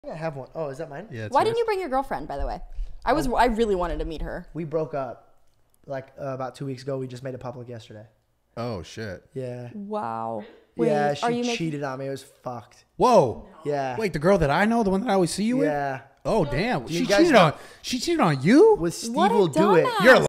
I have one. Oh, is that mine? Yeah. Why didn't you bring your girlfriend, by the way? I really wanted to meet her. We broke up like about 2 weeks ago. We just made it public yesterday. Oh shit. Yeah. Wow. Wait, Yeah, she cheated on me. It was fucked. Whoa. Yeah. Wait, the girl that I know, the one that I always see you with? Yeah. Oh damn. She cheated on you? With Steve will do it. dumbass. You're